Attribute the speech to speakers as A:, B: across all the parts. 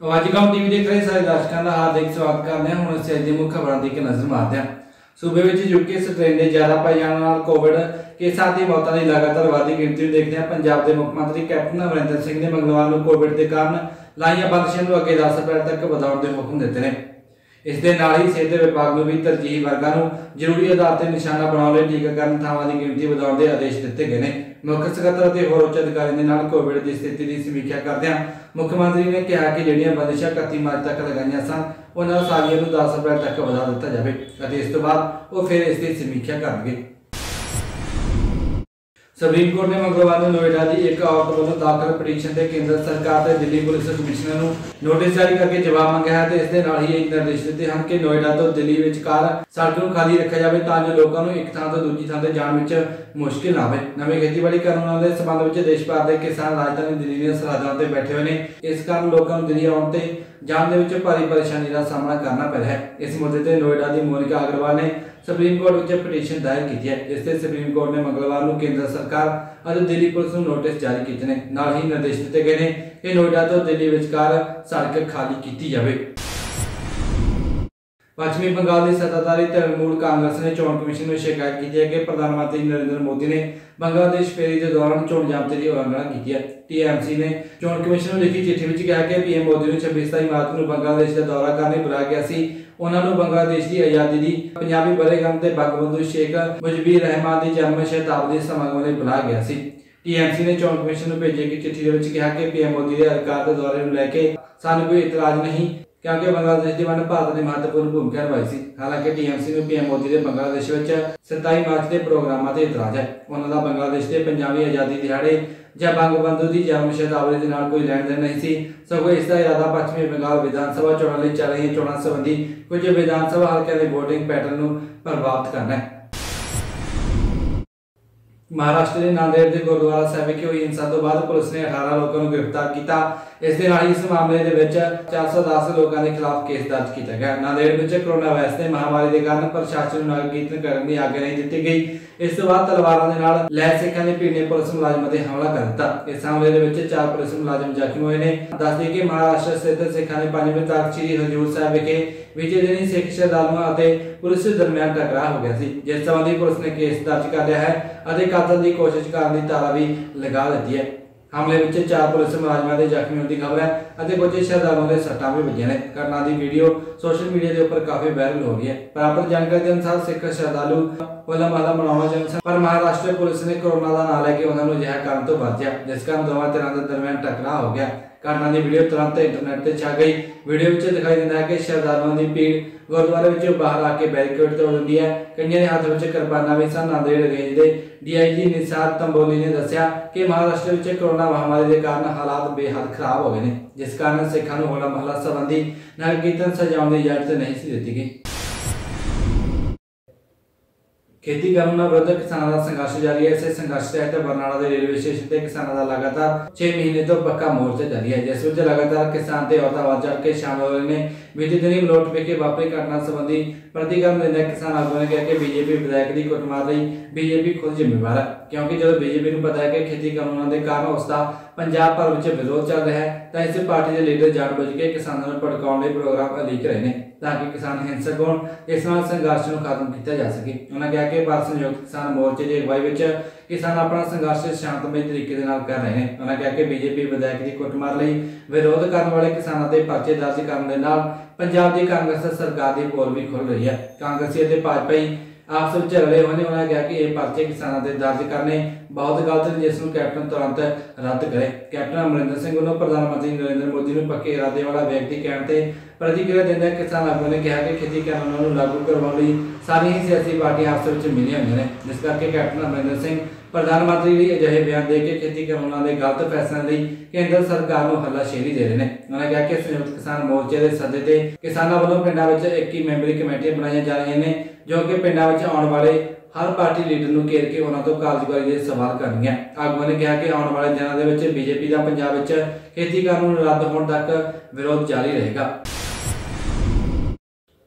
A: तो अजकल टीवी देख रहे सारे दर्शकों का हार्दिक स्वागत करते हैं। हुण असीं मुख्य खबरों की नज़र मारते हैं। सूबे में यूके स्ट्रेन के ज्यादा पाए जाने नाल कोविड केसां दी मौतां दी लगातार वाधी गिणती नूं देखदे पंजाब के मुख्य मंत्री कैप्टन अमरिंदर सिंह ने मंगलवार को कोविड के कारण लाइयां बंदिशां नूं अगे 10 अप्रैल तक वधाउण के हुक्म दिते हैं। इस दे नाल ही सेहत विभाग नूं भी तरजीही वर्गां नूं जरूरी आधार पर निशाना बनाउण लई टीकाकरण थावां की गिणती वधाउण के आदेश दिते गए हैं। मुख्य सकत्तर और होर उच्च अधिकारियों के नाल कोविड की स्थिति की समीक्षा करदे मुख्यमंत्री ने कहा कि जिहड़ियां बंदिशां 31 मार्च तक लगाईयां सन उन्हां सारियां नूं 10 अप्रैल तक वधा दिता जावे अते इस तों बाद वो फिर इसकी समीक्षा करनगे। सुप्रीम कोर्ट ने मंगलवार नोएडा की एक औरत वालों दाखिल पटीशन से केंद्र सरकार और दिल्ली पुलिस कमिश्नर को नोटिस जारी करके जवाब मंगा है। इस निर्देश दिते हैं कि नोएडा तो दिल्ली विचकार सड़क को खाली रखा जाए ताकि लोगों को एक थां तो दूजी थां ते जाण विच मुश्किल ना आवे। नवीं खेतीबाड़ी कानूनों के संबंध में देश भर के किसान राजधानी दिल्ली दी सरहदां ते बैठे हुए हैं। इस कारण लोगों को दिल्ली आउण ते जाण दे विच भारी परेशानी का सामना करना पै रहा है। इस मुद्दे ते नोएडा की मोनिका अग्रवाल ने सुप्रीम कोर्ट में पटीशन दायर की है। इससे सुप्रीम कोर्ट ने मंगलवार को केंद्र सरकार और दिल्ली पुलिस को नोटिस जारी किए हैं। नाल ही निर्देश दिए गए हैं कि नोएडा तो दिल्ली विचकार सड़क खाली की जाए। पश्चिमी बंगाल की सत्ताधारी तृणमूल कांग्रेस ने चोण कमीशन में शिकायत की है कि प्रधानमंत्री नरेंद्र मोदी ने बांग्लादेश फेरी के दौरान चोण जाब्ते की उल्लंघना की है। टीएमसी ने चोण कमीशन में लिखी चिट्ठी में कहा कि पीएम मोदी ने 26 मार्च को बांग्लादेश का दौरा करने बुलाया गया सी। उन्होंने बांग्लादेश की आजादी की पंजाबी बरेगम ते बंगबंधु शेख मुजीबुर रहमान की जन्म शताब्दी समागम में बुलाया गया सी। टीएमसी ने चोण कमीशन को भेजे की चिट्ठी में कहा कि पीएम मोदी के अधिकार के दौरे को लेकर सानू कोई इतराज नहीं क्योंकि बांग्लादेश की वंड भारत ने महत्वपूर्ण भूमिका निभाई सी। हालांकि टीएमसी ने पीएम मोदी के बांग्लादेश 27 मार्च के प्रोग्रामां ते इतराज है। उन्होंने बांग्लादेश के पंजाबी आजादी दिहाड़े या बंगबंधु की जन्म शताब्दी के नाल कोई लेन देन नहीं सी, सगों इसका इरादा पश्चिमी बंगाल विधानसभा चोणां लई चल रही चोणां संबंधी कुछ विधानसभा हल्कों के वोटिंग पैटर्न को प्रभावित करना है। महाराष्ट्र के नांदेड़ के गुरुद्वारा साहिब की हुई हिंसा तो बाद पुलिस ने 18 लोगों को गिरफ्तार किया। इस मामले के 410 लोगों के खिलाफ केस दर्ज किया गया। नांदेड़ में कोरोना वायरस की महामारी के कारण प्रशासन नगर कीर्तन करने की आज्ञा नहीं दी गई। इस तो बाद तलवारों के नाल लैस सिखां की भीड़ ने पुलिस मुलाजमां ते हमला कर दिता। इस हमले के 4 पुलिस मुलाजम जख्मी हुए हैं। दस दी कि महाराष्ट्र स्थित सिखां ने 5वें तख्त श्री हजूर साहिब विखे विजय दिन सिख श्रद्धालुओं और पुलिस के दरमियान टकराव हो गया सी, जिस संबंधी पुलिस ने केस दर्ज कर लिया है और कतल की कोशिश करने की धारा भी लगा दी है। हमले में 4 पुलिस मुलाजमां के जख्मी होने की खबर है और कुछ श्रद्धालुओं के सट्टां भी वजियां ने। घटना की वीडियो सोशल मीडिया के उपर काफी वायरल हो रही है। प्राप्त जानकारी के अनुसार सिख श्रद्धालु होला महला मनाउणा चाहुंदे सन, पर महाराष्ट्र पुलिस ने कोरोना का नाम लैके उन्होंने अजिहा करन तो बचया, जिस कारण दोवां धिरां दे दरमियान टकराव हो गया। घटना की वीडियो तुरंत इंटरनेट पर छा गई। वीडियो में दिखाई देता है कि श्रद्धालुओं की भीड़ गुरुद्वारे बाहर आके बैरिकेड तोड़ दी है। कईयां दे हाथ में किरपानां भी सन। नांदेड़ रेंज के डीआईजी निसार तंबोली ने दस्सिया कि महाराष्ट्र में कोरोना महामारी के कारण हालात बेहद खराब हो गए हैं, जिस कारण सिखां नूं होला महला संबंधी नगर कीर्तन सजाउण की इजाजत नहीं सी दित्ती गई। खेती कानूनों विरुद्ध किसानों का संघर्ष जारी है। इस संघर्ष तहत बरनाला के रेलवे स्टेशन से किसानों का लगातार 6 महीने तो पक्का मोर्चा जारी है, जिस में लगातार किसान ते औरतां वध चढ़ के शामिल हो रहे हैं। बीते दिनी मलोट विखे वापरी घटना संबंधी प्रतिक्रिया देंदे किसान आगुओं ने कहा कि बीजेपी विधायक की कुटमार लई बीजेपी खुद जिम्मेवार है, क्योंकि जो बीजेपी को पता है कि खेती कानूनों के कारण उसका पंजाब भर में विरोध चल रहा है तो इस पार्टी के लीडर जानबूझ के किसानों को भड़काने लिए प्रोग्राम अलीक रहे हैं ताकि किसान हिंसक हो इस संघर्ष को खत्म किया जा सके। उन्होंने कहा कि भारत संयुक्त किसान मोर्चे की अगवाई में किसान अपना संघर्ष शांतमय तरीके कर रहे हैं। उन्होंने कहा कि बीजेपी विधायक की कुटमार लई विरोध करने वाले किसानों के पर्चे दर्ज करने पंजाब की कांग्रेस सरकार की पोल भी खुल रही है। कांग्रेसी और भाजपाई आपस में रले हुए ने। उन्होंने कहा कि यह पर्चे किसानों के दर्ज करने बहुत गलत है, जिसमें कैप्टन तुरंत रद्द करे। कैप्टन अमरिंदर सिंह वालों प्रधानमंत्री नरेंद्र मोदी को पक्के इरादे वाला व्यक्ति कहने से प्रतिक्रिया देंदे किसान आगुओं ने कहा कि खेती कानूनों को लागू करवाने लई सारी ही सियासी पार्टियां आपस में मिलियां हुई हैं, जिस करके कैप्टन अमरिंदर सिंह प्रधानमंत्री लिए अजिहे बयान दे के खेती कानूनों के गलत फैसलों लई केंद्र सरकार को हल्लाशेरी दे रहे हैं। उन्होंने कहा कि संयुक्त किसान मोर्चे के सदे ते किसानों वालों पिंडां विच 21 मैंबरी कमेटियां बनाई जा रही हैं, जो कि पिंडां विच आउण वाले हर पार्टी लीडर को घेर के उन्होंने तो कारजकारी के सवाल करनियां। आगुओं ने कहा कि आने वाले दिनों के बीजेपी का पंजाब विच खेती कानून रद्द होने तक विरोध जारी रहेगा।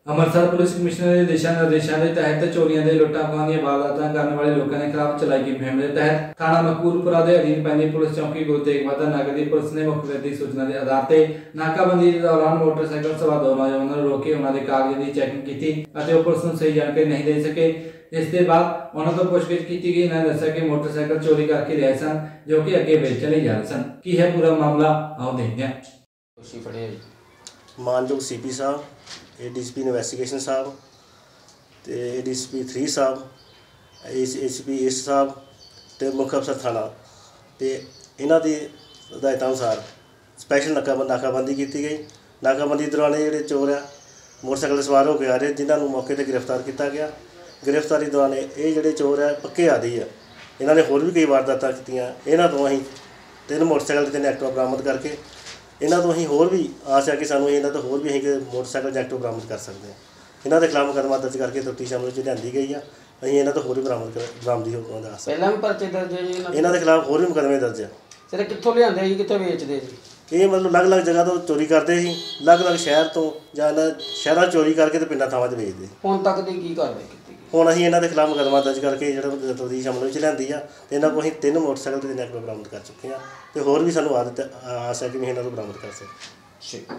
A: ਅੰਮ੍ਰਿਤਸਰ ਪੁਲਿਸ ਕਮਿਸ਼ਨਰ ਦੇ ਦਿਸ਼ਾ ਨਿਰਦੇਸ਼ਾਂ ਦੇ ਤਹਿਤ ਚੋਰੀਆਂ ਦੇ ਲੁੱਟਾਂ ਖੋਹਾਂ ਦੀਆਂ ਵਾਰਦਾਤਾਂ ਕਰਨ ਵਾਲੇ ਲੋਕਾਂ ਦੇ ਖਿਲਾਫ ਚਲਾਈ ਗਈ ਮੁਹਿੰਮ ਦੇ ਤਹਿਤ ਥਾਣਾ ਮਕਬੂਲਪੁਰਾ ਦੇ ਅਧੀਨ ਪੈਂਦੀ ਪੁਲਿਸ ਚੌਕੀ ਗੁਰੂ ਤੇਗ ਬਹਾਦਰ ਨਗਰ ਦੀ ਪੁਲਿਸ ਨੇ ਮੁਖਬਰ ਦੀ ਸੂਚਨਾ ਦੇ ਆਧਾਰ ਤੇ ਨਾਕਾਬੰਦੀ ਦੇ ਦੌਰਾਨ ਮੋਟਰਸਾਈਕਲ ਸਵਾਰ ਦੋ ਨੌਜਵਾਨਾਂ ਨੂੰ ਰੋਕ ਕੇ ਉਹਨਾਂ ਦੇ ਕਾਗਜ਼ਾਂ ਦੀ ਚੈਕਿੰਗ ਕੀਤੀ ਅਤੇ ਉਹ ਪੁਲਿਸ ਨੂੰ ਸਹੀ ਜਾਣਕਾਰੀ ਨਹੀਂ ਦੇ ਸਕੇ। ਇਸ ਦੇ ਬਾਅਦ ਉਹਨਾਂ ਤੋਂ ਪੁੱਛਗਿੱਛ ਕੀਤੀ ਗਈ। ਉਹਨਾਂ ਨੇ ਦੱਸਿਆ ਕਿ ਮੋਟਰਸਾਈਕਲ ਚੋਰੀ ਕਰਕੇ ਲਿਆਏ ਸਨ ਜੋ ਕਿ ਅੱਗੇ ਵੇਚਣ ਲਈ ਜਾ ਰਹੇ ਸਨ। ਕੀ ਹੈ ਪੂਰਾ ਮਾਮਲਾ, ਆਓ ਦੇਖਦੇ ਹਾਂ।
B: ਮਾਨਯੋਗ ਸੀਪੀ ਸਾਹਿਬ, ADCP ਇਨਵੈਸਟੀਗੇਸ਼ਨ ਸਾਹਿਬ ਤੇ ADCP 3 ਸਾਹਿਬ, ACP ਈਸਟ ਸਾਹਿਬ ਤੇ ਮੁੱਖ ਅਫਸਰ ਥਾਣਾ ਤੇ ਇਹਨਾਂ ਦੀ ਹਦਾਇਤਾਂ ਅਨੁਸਾਰ ਸਪੈਸ਼ਲ ਨਾਕਾਬੰਦੀ ਕੀਤੀ ਗਈ। ਨਾਕਾਬੰਦੀ ਦੌਰਾਨ ਜਿਹੜੇ ਚੋਰ ਆ ਮੋਟਰਸਾਈਕਲ 'ਤੇ ਸਵਾਰ ਹੋ ਕੇ ਆ ਰਹੇ, ਜਿਨ੍ਹਾਂ ਨੂੰ ਮੌਕੇ 'ਤੇ ਗ੍ਰਿਫਤਾਰ ਕੀਤਾ ਗਿਆ। ਗ੍ਰਿਫਤਾਰੀ ਦੌਰਾਨ ਇਹ ਜਿਹੜੇ ਚੋਰ ਆ ਪੱਕੇ ਆਦੀ ਆ, ਇਹਨਾਂ ਨੇ ਹੋਰ ਵੀ ਕਈ ਵਾਰਦਾਤਾਂ ਕੀਤੀਆਂ। ਇਹਨਾਂ ਤੋਂ ਅਸੀਂ 3 ਮੋਟਰਸਾਈਕਲ ਤੇ 3 ਐਕਟਿਵਾ ਬਰਾਮਦ ਕਰਕੇ ਇਹਨਾਂ ਤੋਂ ਅਸੀਂ ਹੋਰ ਵੀ ਆਸ ਹੈ ਕਿ ਸਾਨੂੰ ਇਹਨਾਂ ਤੋਂ ਹੋਰ ਵੀ ਅਸੀਂ ਮੋਟਰਸਾਈਕਲ ਜਾਂ ਐਕਟਿਵਾ ਬਰਾਮਦ ਕਰ ਸਕਦੇ ਹਾਂ। ਇਹਨਾਂ ਦੇ ਖਿਲਾਫ ਮੁਕੱਦਮਾ ਦਰਜ ਕਰਕੇ ਤਫਤੀਸ਼ ਅਮਲ 'ਚ ਲਿਆਂਦੀ ਗਈ ਆ। ਅਸੀਂ ਇਹਨਾਂ ਤੋਂ ਹੋਰ ਵੀ ਬਰਾਮਦੀ ਹੋਣ ਦਾ ਆਸ
C: ਪਹਿਲਾਂ ਵੀ ਪਰਚੇ ਦਰਜ ਹੈ ਜੀ
B: ਇਹਨਾਂ ਦੇ ਖਿਲਾਫ ਹੋਰ ਵੀ ਮੁਕੱਦਮੇ ਦਰਜ ਆ।
C: ਸਰ ਕਿੱਥੋਂ ਲਿਆਂਦੇ ਸੀ, ਕਿੱਥੋਂ ਵੇਚਦੇ ਸੀ?
B: ਇਹ ਮਤਲਬ ਅਲੱਗ-ਅਲੱਗ ਜਗ੍ਹਾ ਤੋਂ ਚੋਰੀ ਕਰਦੇ ਸੀ, ਅਲੱਗ-ਅਲੱਗ ਸ਼ਹਿਰ ਤੋਂ ਜਾਂ ਸ਼ਹਿਰਾਂ ਚੋਰੀ ਕਰਕੇ ਤੇ ਪਿੰਡਾਂ ਥਾਵਾਂ 'ਚ ਵੇਚਦੇ।
C: ਹੁਣ ਤੱਕ ਦੀ ਕੀ ਕਾਰਵਾਈ ਕੀਤੀ ਗਈ?
B: ਹੁਣ ਅਸੀਂ ਇਹਨਾਂ ਦੇ ਖਿਲਾਫ ਮੁਕੱਦਮਾ ਦਰਜ ਕਰਕੇ ਜਿਹੜਾ ਤਫਤੀਸ਼ ਅਮਲ ਵਿੱਚ ਲਿਆਂਦੀ ਆ ਤੇ ਇਹਨਾਂ ਕੋਲ ਅਸੀਂ 3 ਮੋਟਰਸਾਈਕਲ ਤੇ 3 ਐਕਟਿਵਾ ਬਰਾਮਦ ਕਰ ਚੁੱਕੇ ਹਾਂ ਤੇ ਹੋਰ ਵੀ ਸਾਨੂੰ ਆਸ ਹੈ ਕਿ ਅਸੀਂ ਇਹਨਾਂ ਤੋਂ ਬਰਾਮਦ ਕਰ ਸਕਦੇ।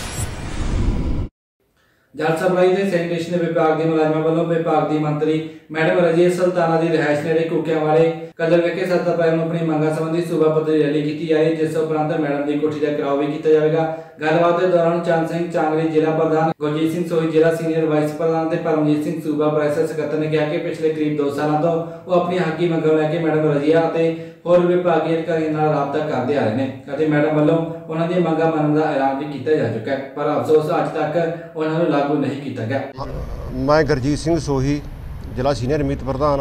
A: ਜਲ ਸਪਲਾਈ ਤੇ ਸੈਨੀਟੇਸ਼ਨ ਦੇ ਵਿਭਾਗ ਦੇ ਮੁਲਾਜ਼ਮਾਂ ਵੱਲੋਂ ਵਿਭਾਗ ਦੀ ਮੰਤਰੀ ਮੈਡਮ ਰਜੀਆ ਸੁਲਤਾਨਾ ਦੀ ਰਿਹਾਇਸ਼ ਨੇੜੇ ਕੁੱਕਿਆਂ ਵਾਲੇ ਕਲਰ ਵਿਖੇ 7 ਅਪ੍ਰੈਲ ਨੂੰ ਆਪਣੀ ਮੰਗਾਂ ਸੰਬੰਧੀ ਸੂਬਾ ਪੱਧਰੀ ਰੈਲੀ ਕੀਤੀ ਜਾ ਰਹੀ, ਜਿਸ ਉਪਰੰਤ ਮੈਡਮ ਦੀ ਕੋਠੀ ਦਾ ਘਿਰਾਓ ਵੀ ਕੀਤਾ ਜਾਵੇਗਾ। ਗੱਲਬਾਤ ਦੇ ਦੌਰਾਨ ਚੰਦ ਸਿੰਘ ਚਾਂਗਲੀ ਜ਼ਿਲ੍ਹਾ ਪ੍ਰਧਾਨ, ਗੁਰਜੀਤ ਸਿੰਘ ਸੋਹੀ ਜ਼ਿਲ੍ਹਾ ਸੀਨੀਅਰ ਵਾਈਸ ਪ੍ਰਧਾਨ ਤੇ ਪਰਮਜੀਤ ਸਿੰਘ ਸੂਬਾ ਪ੍ਰੈਸ ਸਕੱਤਰ ਨੇ ਕਿਹਾ ਕਿ ਪਿਛਲੇ ਕਰੀਬ 2 ਸਾਲਾਂ ਤੋਂ ਉਹ ਆਪਣੀ ਹੱਕੀ ਮੰਗਾਂ ਲੈ ਕੇ ਮੈਡਮ ਰਜੀਆ ਅਤੇ ਹੋਰ ਵਿਭਾਗੀ ਅਧਿਕਾਰੀਆਂ ਨਾਲ ਰਾਬਤਾ ਕਰਦੇ ਆ ਰਹੇ ਨੇ ਅਤੇ ਮੈਡਮ ਵੱਲੋਂ ਉਹਨਾਂ ਦੀਆਂ ਮੰਗਾਂ ਮੰਨਣ ਦਾ ਐਲਾਨ ਵੀ ਕੀਤਾ ਜਾ ਚੁੱਕਾ ਹੈ, ਪਰ ਅਫਸੋਸ ਅੱਜ ਤੱਕ ਉਹਨਾਂ ਨੂੰ ਲਾਗੂ ਨਹੀਂ ਕੀਤਾ ਗਿਆ।
D: मैं गुरजीत सिंह सोही ਜ਼ਿਲ੍ਹਾ ਸੀਨੀਅਰ ਮੀਤ ਪ੍ਰਧਾਨ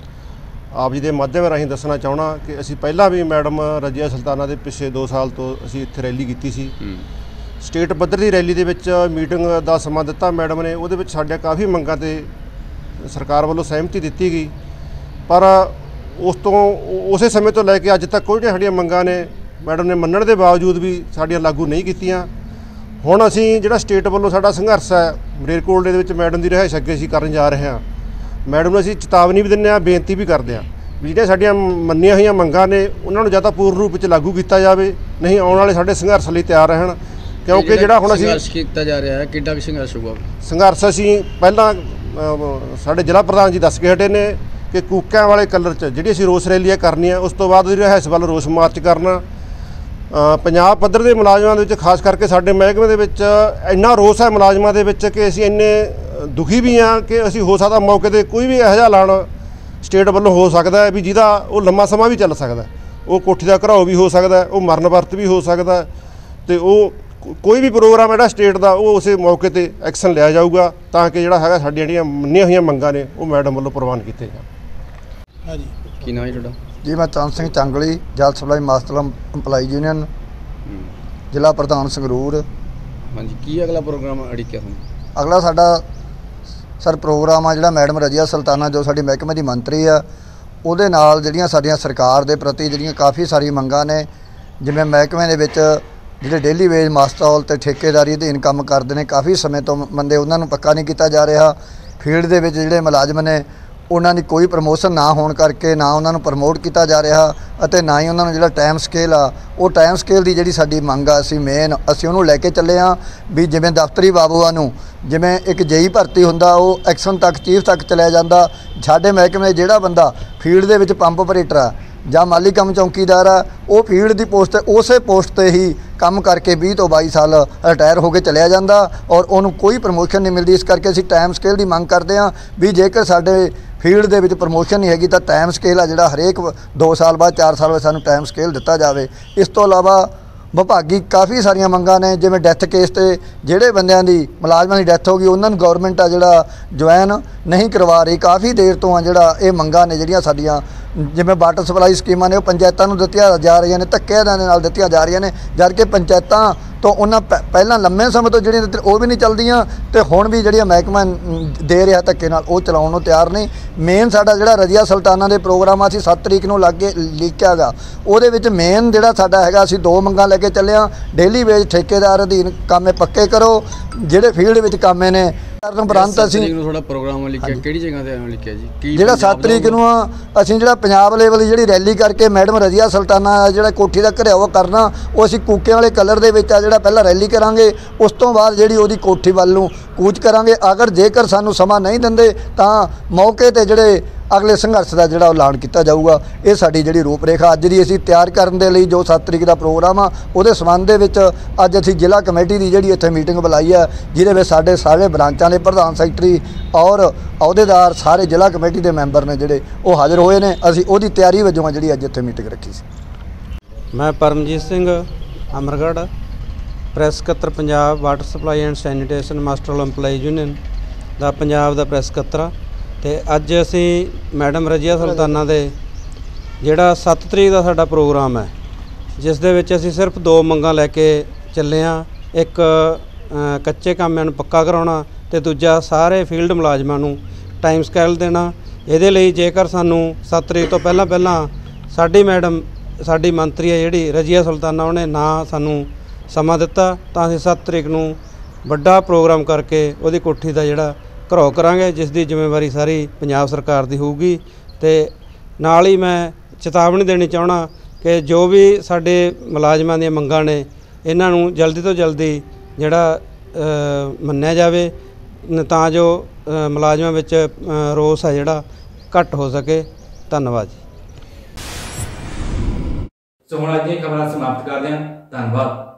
D: ਆਪ ਜੀ ਦੇ ਮਾਧਿਅਮ ਰਾਹੀਂ ਦੱਸਣਾ ਚਾਹਣਾ ਕਿ ਅਸੀਂ ਪਹਿਲਾਂ ਵੀ ਮੈਡਮ ਰਜੀਆ ਸੁਲਤਾਨਾ ਦੇ ਪਿਛਲੇ 2 ਸਾਲ ਤੋਂ ਅਸੀਂ ਇੱਥੇ ਰੈਲੀ ਕੀਤੀ ਸੀ। ਸਟੇਟ ਪੱਧਰ ਦੀ ਰੈਲੀ ਦੇ ਵਿੱਚ ਮੀਟਿੰਗ ਦਾ ਸਮਾਂ ਦਿੱਤਾ ਮੈਡਮ ਨੇ, ਉਹਦੇ ਵਿੱਚ ਸਾਡੇ ਕਾਫੀ ਮੰਗਾਂ ਤੇ ਸਰਕਾਰ ਵੱਲੋਂ ਸਹਿਮਤੀ ਦਿੱਤੀ ਗਈ, ਪਰ ਉਸ ਤੋਂ ਉਸੇ ਸਮੇਂ ਤੋਂ ਲੈ ਕੇ ਅੱਜ ਤੱਕ ਕੋਈ ਸਾਡੀਆਂ ਮੰਗਾਂ ਨੇ ਮੈਡਮ ਨੇ ਮੰਨਣ ਦੇ ਬਾਵਜੂਦ ਵੀ ਸਾਡੀਆਂ ਲਾਗੂ ਨਹੀਂ ਕੀਤੀਆਂ। ਹੁਣ ਅਸੀਂ ਜਿਹੜਾ ਸਟੇਟ ਵੱਲੋਂ ਸਾਡਾ ਸੰਘਰਸ਼ ਹੈ ਮਲੇਰਕੋਟਲੇ ਦੇ ਵਿੱਚ ਮੈਡਮ ਦੀ ਰਿਹਾਇਸ਼ ਅੱਗੇ ਅਸੀਂ ਕਰਨ ਜਾ ਰਹੇ ਹਾਂ। ਮੈਡਮ ਨੂੰ ਅਸੀਂ ਚੇਤਾਵਨੀ ਵੀ ਦਿੰਦੇ ਹਾਂ, ਬੇਨਤੀ ਵੀ ਕਰਦੇ ਹਾਂ ਵੀ ਜਿਹੜੀਆਂ ਸਾਡੀਆਂ ਮੰਨੀਆਂ ਹੋਈਆਂ ਮੰਗਾਂ ਨੇ ਉਹਨਾਂ ਨੂੰ ਜਾਂ ਤਾਂ ਪੂਰਨ ਰੂਪ ਵਿੱਚ ਲਾਗੂ ਕੀਤਾ ਜਾਵੇ, ਨਹੀਂ ਆਉਣ ਵਾਲੇ ਸਾਡੇ ਸੰਘਰਸ਼ ਲਈ ਤਿਆਰ ਰਹਿਣ। ਕਿਉਂਕਿ ਜਿਹੜਾ ਹੁਣ ਅਸੀਂ
C: ਸੰਘਰਸ਼ ਕੀਤਾ ਜਾ ਰਿਹਾ ਹੈ, ਕਿੱਡਾ ਕੁ ਸੰਘਰਸ਼ ਹੋਊਗਾ?
D: ਸੰਘਰਸ਼ ਅਸੀਂ ਪਹਿਲਾਂ ਸਾਡੇ ਜ਼ਿਲ੍ਹਾ ਪ੍ਰਧਾਨ ਜੀ ਦੱਸ ਕੇ ਹਟੇ ਨੇ ਕਿ ਕੂਕਿਆਂ ਵਾਲੇ ਕਲਰ 'ਚ ਜਿਹੜੀ ਅਸੀਂ ਰੋਸ ਰੈਲੀ ਕਰਨੀ ਹੈ, ਉਸ ਤੋਂ ਬਾਅਦ ਉਹਦੀ ਰਿਹਾਇਸ਼ ਵੱਲ ਰੋਸ ਮਾਰਚ ਕਰਨਾ। ਪੰਜਾਬ ਪੱਧਰ ਦੇ ਮੁਲਾਜ਼ਮਾਂ ਦੇ ਵਿੱਚ ਖਾਸ ਕਰਕੇ ਸਾਡੇ ਮਹਿਕਮੇ ਦੇ ਵਿੱਚ ਇੰਨਾ ਰੋਸ ਹੈ ਮੁਲਾਜ਼ਮਾਂ ਦੇ ਵਿੱਚ ਕਿ ਅਸੀਂ ਇੰਨੇ ਦੁਖੀ ਵੀ ਹਾਂ ਕਿ ਅਸੀਂ ਹੋ ਸਕਦਾ ਮੌਕੇ 'ਤੇ ਕੋਈ ਵੀ ਇਹੋ ਜਿਹਾ ਐਲਾਨ ਸਟੇਟ ਵੱਲੋਂ ਹੋ ਸਕਦਾ ਹੈ ਵੀ ਜਿਹਦਾ ਉਹ ਲੰਮਾ ਸਮਾਂ ਵੀ ਚੱਲ ਸਕਦਾ। ਉਹ ਕੋਠੀ ਦਾ ਘਰਾਓ ਵੀ ਹੋ ਸਕਦਾ, ਉਹ ਮਰਨ ਵਰਤ ਵੀ ਹੋ ਸਕਦਾ ਤੇ ਉਹ ਕੋਈ ਵੀ ਪ੍ਰੋਗਰਾਮ ਜਿਹੜਾ ਸਟੇਟ ਦਾ ਉਹ ਉਸੇ ਮੌਕੇ 'ਤੇ ਐਕਸ਼ਨ ਲਿਆ ਜਾਊਗਾ ਤਾਂ ਕਿ ਜਿਹੜਾ ਹੈਗਾ ਸਾਡੀਆਂ ਜਿਹੜੀਆਂ ਮੰਨੀਆਂ ਹੋਈਆਂ ਮੰਗਾਂ ਨੇ ਉਹ ਮੈਡਮ ਵੱਲੋਂ ਪ੍ਰਵਾਨ ਕੀਤੇ ਜਾਣ।
C: ਹਾਂਜੀ, ਕੀ ਨਾਮ ਹੈ ਤੁਹਾਡਾ?
E: जी मैं चंद सिंह चांगली जल सप्लाई मास्टर इंपलाई यूनियन जिला प्रधान संगरूर।
C: हाँ जी, की अगला प्रोग्राम अड़िक्या हम?
E: अगला साडा सर प्रोग्राम आ जिहड़ा मैडम रजिया सुल्ताना जो साडी महकमे दी मंत्री आ ਉਹਦੇ ਨਾਲ ਜਿਹੜੀਆਂ ਸਾਡੀਆਂ ਸਰਕਾਰ ਦੇ ਪ੍ਰਤੀ ਜਿਹੜੀਆਂ ਕਾਫੀ ਸਾਰੀ ਮੰਗਾਂ ਨੇ, ਜਿਵੇਂ ਮਹਿਕਮੇ ਦੇ ਵਿੱਚ ਜਿਹੜੇ ਡੇਲੀ ਵੇਜ ਮਾਸਟਰ ਤੇ ਠੇਕੇਦਾਰੀ ਅਧੀਨ ਕੰਮ ਕਰਦੇ ਨੇ ਕਾਫੀ ਸਮੇਂ ਤੋਂ ਬੰਦੇ, ਉਹਨਾਂ ਨੂੰ ਪੱਕਾ ਨਹੀਂ ਕੀਤਾ ਜਾ ਰਿਹਾ। ਫੀਲਡ ਦੇ ਵਿੱਚ ਜਿਹੜੇ ਮੁਲਾਜ਼ਮ ਨੇ ਉਹਨਾਂ ਦੀ ਕੋਈ ਪ੍ਰਮੋਸ਼ਨ ਨਾ ਹੋਣ ਕਰਕੇ ਨਾ ਉਹਨਾਂ ਨੂੰ ਪ੍ਰਮੋਟ ਕੀਤਾ ਜਾ ਰਿਹਾ ਅਤੇ ਨਾ ਹੀ ਉਹਨਾਂ ਨੂੰ ਜਿਹੜਾ ਟਾਈਮ ਸਕੇਲ ਆ ਉਹ ਟਾਈਮ ਸਕੇਲ ਦੀ ਜਿਹੜੀ ਸਾਡੀ ਮੰਗ ਆ ਅਸੀਂ ਉਹਨੂੰ ਲੈ ਕੇ ਚੱਲੇ ਹਾਂ ਵੀ ਜਿਵੇਂ ਦਫ਼ਤਰੀ ਬਾਬੂਆਂ ਨੂੰ ਜਿਵੇਂ ਇੱਕ ਜੇਈ ਭਰਤੀ ਹੁੰਦਾ ਉਹ ਐਕਸ਼ਨ ਤੱਕ ਚੀਫ ਤੱਕ ਚਲਿਆ ਜਾਂਦਾ, ਸਾਡੇ ਮਹਿਕਮੇ ਜਿਹੜਾ ਬੰਦਾ ਫੀਲਡ ਦੇ ਵਿੱਚ ਪੰਪ ਆਪਰੇਟਰ ਆ ਜਾਂ ਮਾਲੀ ਕੰਮ ਚੌਂਕੀਦਾਰ ਆ ਉਹ ਫੀਲਡ ਦੀ ਪੋਸਟ ਉਸੇ ਪੋਸਟ ਤੇ ਹੀ ਕੰਮ ਕਰਕੇ 20 ਤੋਂ 22 ਸਾਲ ਰਿਟਾਇਰ ਹੋ ਕੇ ਚਲਿਆ ਜਾਂਦਾ ਔਰ ਉਹਨੂੰ ਕੋਈ ਪ੍ਰਮੋਸ਼ਨ ਨਹੀਂ ਮਿਲਦੀ। ਇਸ ਕਰਕੇ ਅਸੀਂ ਟਾਈਮ ਸਕੇਲ ਦੀ ਮੰਗ ਕਰਦੇ ਹਾਂ ਵੀ ਜੇਕਰ ਸਾਡੇ ਫੀਲਡ ਦੇ ਵਿੱਚ ਪ੍ਰਮੋਸ਼ਨ ਨਹੀਂ ਹੈਗੀ ਤਾਂ ਟਾਈਮ ਸਕੇਲ ਆ ਜਿਹੜਾ ਹਰੇਕ 2 ਸਾਲ ਬਾਅਦ 4 ਸਾਲ ਬਾਅਦ ਸਾਨੂੰ ਟਾਈਮ ਸਕੇਲ ਦਿੱਤਾ ਜਾਵੇ। ਇਸ ਤੋਂ ਇਲਾਵਾ ਵਿਭਾਗੀ ਕਾਫੀ ਸਾਰੀਆਂ ਮੰਗਾਂ ਨੇ, ਜਿਵੇਂ ਡੈਥ ਕੇਸ ਤੇ ਜਿਹੜੇ ਬੰਦਿਆਂ ਦੀ ਮੁਲਾਜ਼ਮਾਂ ਦੀ ਡੈਥ ਹੋ ਗਈ ਉਹਨਾਂ ਨੂੰ ਗਵਰਨਮੈਂਟ ਆ ਜਿਹੜਾ ਜੁਆਇਨ ਨਹੀਂ ਕਰਵਾ ਰਹੀ। ਕਾਫੀ ਦੇਰ ਤੋਂ ਆ ਜਿਹੜਾ ਇਹ ਮੰਗਾਂ ਨੇ ਜਿਹੜੀਆਂ ਸਾਡੀਆਂ, ਜਿਵੇਂ ਵਾਟਰ ਸਪਲਾਈ ਸਕੀਮਾਂ ਨੇ ਉਹ ਪੰਚਾਇਤਾਂ ਨੂੰ ਦਿੱਤੀਆਂ ਜਾ ਰਹੀਆਂ ਨੇ, ਧੱਕੇ ਦੇ ਨਾਲ ਦਿੱਤੀਆਂ ਜਾ ਰਹੀਆਂ ਨੇ, ਜਦ ਕਿ ਪੰਚਾਇਤਾਂ ਤੋਂ ਉਹਨਾਂ ਪਹਿਲਾਂ ਲੰਮੇ ਸਮੇਂ ਤੋਂ ਜਿਹੜੀਆਂ ਉਹ ਵੀ ਨਹੀਂ ਚੱਲਦੀਆਂ ਤੇ ਹੁਣ ਵੀ ਜਿਹੜੀਆਂ ਮਹਿਕਮਾ ਦੇ ਰਿਹਾ ਧੱਕੇ ਨਾਲ ਉਹ ਚਲਾਉਣ ਨੂੰ ਤਿਆਰ ਨਹੀਂ। ਮੇਨ ਸਾਡਾ ਜਿਹੜਾ ਰਜੀਆ ਸੁਲਤਾਨਾ ਦੇ ਪ੍ਰੋਗਰਾਮ ਅਸੀਂ 7 ਤਰੀਕ ਨੂੰ ਲਾਗੇ ਲਿਖਿਆ ਗਾ, ਉਹਦੇ ਵਿੱਚ ਮੇਨ ਜਿਹੜਾ ਸਾਡਾ ਹੈਗਾ ਅਸੀਂ 2 ਮੰਗਾਂ ਲੈ ਕੇ ਚੱਲੇ ਹਾਂ। ਡੇਲੀ ਵੇਜ ਠੇਕੇਦਾਰ ਅਧੀਨ ਕਾਮੇ ਪੱਕੇ ਕਰੋ, ਜਿਹੜੇ ਫੀਲਡ ਵਿੱਚ ਕਾਮੇ ਨੇ ਕਰਨ ਉਪਰੰਤ ਅਸੀਂ
C: ਤੁਹਾਡਾ ਪ੍ਰੋਗਰਾਮ ਲਿਖਿਆ ਕਿਹੜੀ ਜਗ੍ਹਾ ਤੇ ਲਿਖਿਆ ਜੀ ਕੀ
E: ਜਿਹੜਾ 7 ਤਰੀਕ ਨੂੰ ਅਸੀਂ ਜਿਹੜਾ ਪੰਜਾਬ ਲੈਵਲ ਦੀ ਜਿਹੜੀ ਰੈਲੀ ਕਰਕੇ ਮੈਡਮ ਰਜ਼ੀਆ ਸੁਲਤਾਨਾ ਜਿਹੜਾ ਕੋਠੀ ਦਾ ਘਿਰਾਓ ਕਰਨਾ, ਉਹ ਅਸੀਂ ਕੂਕਿਆਂ ਵਾਲੇ ਕਲਰ ਦੇ ਵਿੱਚ ਆ ਜਿਹੜਾ ਪਹਿਲਾਂ ਰੈਲੀ ਕਰਾਂਗੇ, ਉਸ ਤੋਂ ਬਾਅਦ ਜਿਹੜੀ ਉਹਦੀ ਕੋਠੀ ਵੱਲ ਨੂੰ ਕੂਚ ਕਰਾਂਗੇ। ਅਗਰ ਜੇਕਰ ਸਾਨੂੰ ਸਮਾਂ ਨਹੀਂ ਦਿੰਦੇ ਤਾਂ ਮੌਕੇ ਤੇ ਜਿਹੜੇ ਅਗਲੇ ਸੰਘਰਸ਼ ਦਾ ਜਿਹੜਾ ਐਲਾਨ ਕੀਤਾ ਜਾਊਗਾ। ਇਹ ਸਾਡੀ ਜਿਹੜੀ ਰੂਪ ਰੇਖਾ ਅੱਜ ਦੀ ਅਸੀਂ ਤਿਆਰ ਕਰਨ ਦੇ ਲਈ ਜੋ 7 ਤਰੀਕ ਦਾ ਪ੍ਰੋਗਰਾਮ ਆ, ਉਹਦੇ ਸੰਬੰਧ ਦੇ ਵਿੱਚ ਅੱਜ ਅਸੀਂ ਜ਼ਿਲ੍ਹਾ ਕਮੇਟੀ ਦੀ ਜਿਹੜੀ ਇੱਥੇ ਮੀਟਿੰਗ ਬੁਲਾਈ ਆ, ਜਿਹਦੇ ਵਿੱਚ ਸਾਡੇ ਸਾਰੇ ਬ੍ਰਾਂਚਾਂ ਦੇ ਪ੍ਰਧਾਨ ਸੈਕਟਰੀ ਔਰ ਅਹੁਦੇਦਾਰ ਸਾਰੇ ਜ਼ਿਲ੍ਹਾ ਕਮੇਟੀ ਦੇ ਮੈਂਬਰ ਨੇ ਜਿਹੜੇ ਉਹ ਹਾਜ਼ਰ ਹੋਏ ਨੇ। ਅਸੀਂ ਉਹਦੀ ਤਿਆਰੀ ਵਜੋਂ ਜਿਹੜੀ ਅੱਜ ਇੱਥੇ ਮੀਟਿੰਗ ਰੱਖੀ ਸੀ।
F: ਮੈਂ ਪਰਮਜੀਤ ਸਿੰਘ ਅਮਰਗੜ੍ਹ, ਪ੍ਰੈਸ ਸਕੱਤਰ Punjab water supply and sanitation master employee union ਦਾ ਪੰਜਾਬ ਦਾ ਪ੍ਰੈਸ ਸਕੱਤਰ ਆ। ਤੇ ਅੱਜ ਅਸੀਂ ਮੈਡਮ ਰਜ਼ੀਆ ਸੁਲਤਾਨਾ ਦੇ ਜਿਹੜਾ 7 ਤਰੀਕ ਦਾ ਸਾਡਾ ਪ੍ਰੋਗਰਾਮ ਹੈ, ਜਿਸ ਦੇ ਵਿੱਚ ਅਸੀਂ ਸਿਰਫ 2 ਮੰਗਾਂ ਲੈ ਕੇ ਚੱਲੇ ਹਾਂ। ਇੱਕ ਕੱਚੇ ਕਾਮਿਆਂ ਨੂੰ ਪੱਕਾ ਕਰਾਉਣਾ ਤੇ ਦੂਜਾ ਸਾਰੇ ਫੀਲਡ ਮੁਲਾਜ਼ਮਾਂ ਨੂੰ ਟਾਈਮ ਸਕੇਲ ਦੇਣਾ। ਇਹਦੇ ਲਈ ਜੇਕਰ ਸਾਨੂੰ 7 ਤਰੀਕ ਤੋਂ ਪਹਿਲਾਂ ਸਾਡੀ ਮੈਡਮ ਸਾਡੀ ਮੰਤਰੀ ਹੈ ਜਿਹੜੀ ਰਜ਼ੀਆ ਸੁਲਤਾਨਾ, ਉਹਨੇ ਨਾ ਸਾਨੂੰ ਸਮਾਂ ਦਿੱਤਾ ਤਾਂ ਅਸੀਂ 7 ਤਰੀਕ ਨੂੰ ਵੱਡਾ ਪ੍ਰੋਗਰਾਮ ਕਰਕੇ ਉਹਦੀ ਕੋਠੀ ਦਾ ਜਿਹੜਾ ਘਰਾਓ ਕਰਾਂਗੇ, ਜਿਸ ਦੀ ਜ਼ਿੰਮੇਵਾਰੀ ਸਾਰੀ ਪੰਜਾਬ ਸਰਕਾਰ ਦੀ ਹੋਊਗੀ। ਤੇ ਨਾਲ ਹੀ ਮੈਂ ਚੇਤਾਵਨੀ ਦੇਣੀ ਚਾਹੁੰਦਾ ਕਿ ਜੋ ਵੀ ਸਾਡੇ ਮੁਲਾਜ਼ਮਾਂ ਦੀਆਂ ਮੰਗਾਂ ਨੇ, ਇਹਨਾਂ ਨੂੰ ਜਲਦੀ ਤੋਂ ਜਲਦੀ ਜਿਹੜਾ ਮੰਨਿਆ ਜਾਵੇ ਤਾਂ ਜੋ ਮੁਲਾਜ਼ਮਾਂ ਵਿੱਚ ਰੋਸ ਹੈ ਜਿਹੜਾ ਘੱਟ ਹੋ ਸਕੇ। ਧੰਨਵਾਦ ਜੀ।
A: ਸੋ ਹੁਣ ਅੱਜ ਦੀਆਂ ਖਬਰਾਂ ਸਮਾਪਤ ਕਰਦੇ ਹਾਂ। ਧੰਨਵਾਦ।